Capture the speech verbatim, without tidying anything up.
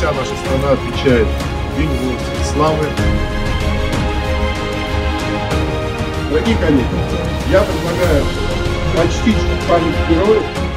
вся наша страна отмечает День воинской славы. Дорогие коллеги, я предлагаю почтить память героев